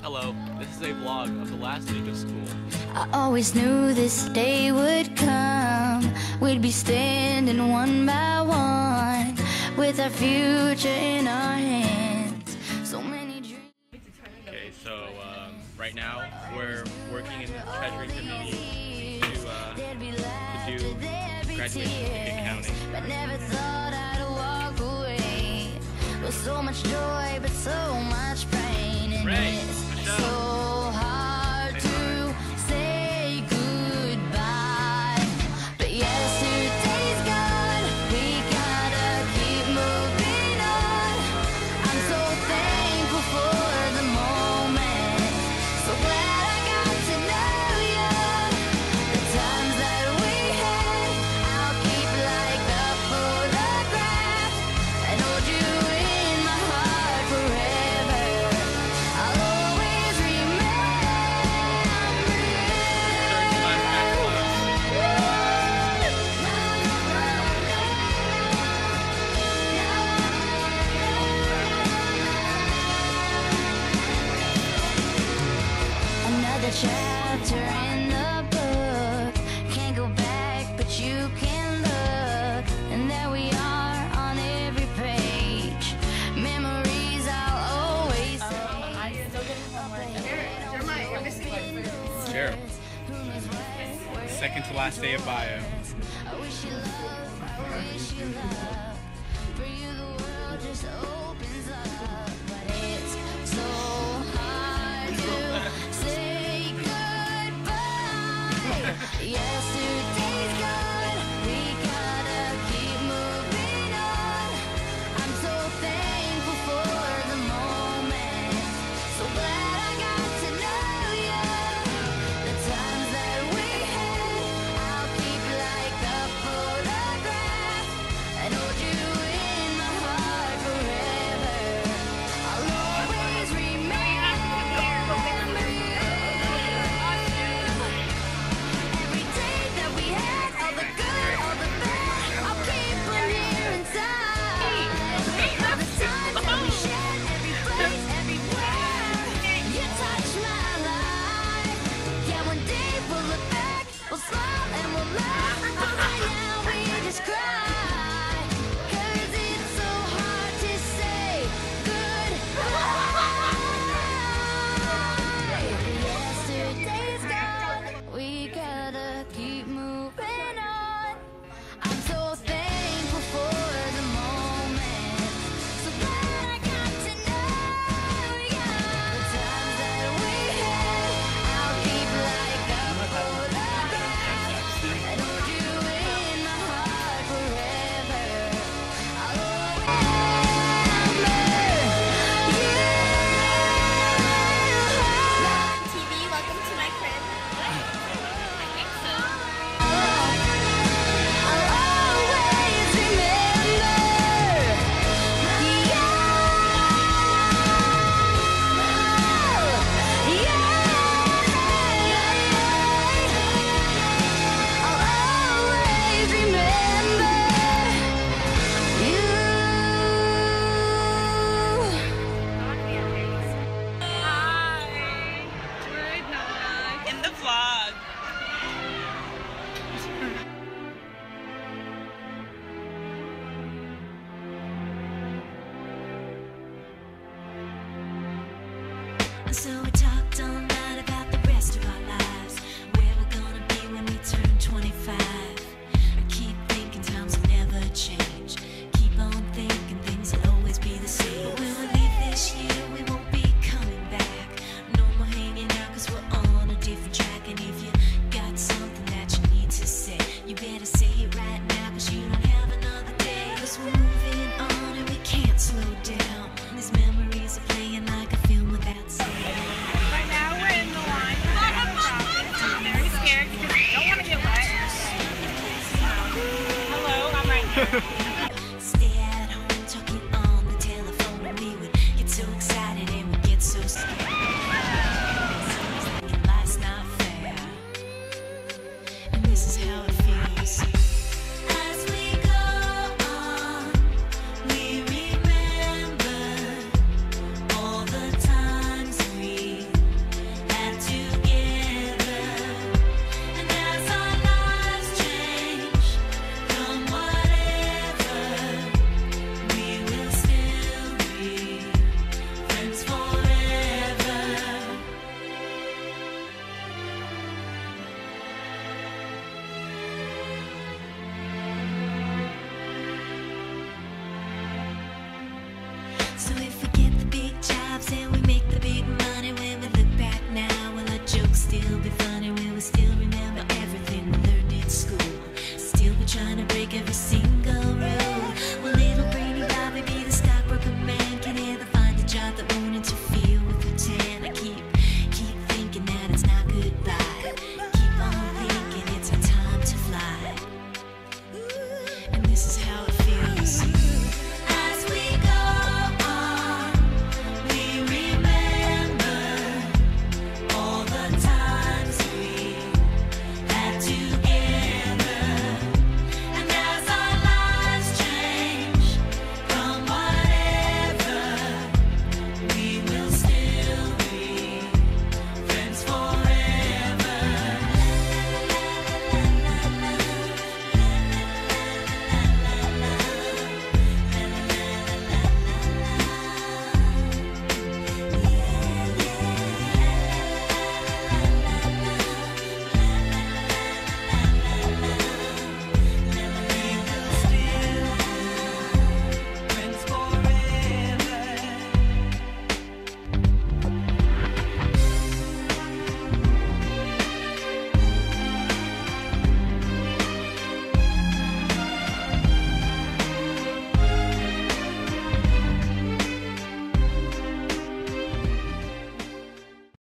Hello, this is a vlog of the last week of school. I always knew this day would come. We'd be standing one by one with our future in our hands. So many dreams. Okay, so right now we're working in the Treasury Committee to do graduation ticket counting. But never thought I'd walk away with so much joy, but so much pain, and it's so hard to say goodbye. But yesterday's gone, we gotta keep moving on. I'm so thankful for the moment, so glad I got to know you. The times that we had, I'll keep like a photograph and hold you in my heart forever. I'll always another chapter in the book. Can't go back, but you can look. And there we are on every page. Memories I'll always say. I'm still getting homework. Jeremiah, you're missing. Sure. Second to last day of bio. I wish you love, I wish you love. For you the world just opens up. But it's so hard to say goodbye. Yesterday's gone, we gotta keep moving on. I'm so thankful for the moment, so glad I got to know you. The times that we had, I'll keep like a photograph and hold you in my heart forever. I'll always remember you. Every day that we had, all the good, all the bad, I'll keep them here inside. All the times that we shared, every place, everywhere, you touched my life. Yeah, one day we'll look back, we'll smile and we'll laugh, but right now we just cry. 'Cause it's so hard to say goodbye. Yesterday's gone, we gotta keep moving on. I'm so thankful for the moment, so glad I got to know you. The times that we had, I'll keep like a photograph and hold you in my heart forever. I'll always remember you. TV, welcome to my crib. I think so. I'll always remember. I'll always remember you. Hi. We're not in the vlog. So we talked all night about the rest of our lives, where we're gonna be when we turn 25. I keep thinking times will never change. Keep on thinking things will always be the same. But when we leave this year, we won't be coming back. No more hanging out 'cause we're on a different track. And if you got something that you need to say, you better say it right now, 'cause you don't have another day. 'Cause we're moving on and we can't slow down. These memories are playing like a film without sound. Right now we're in the line. I'm very scared because I don't want to get wet. Hello, I'm right here. Stay at home talking on the telephone, and we would get so excited and we'd get so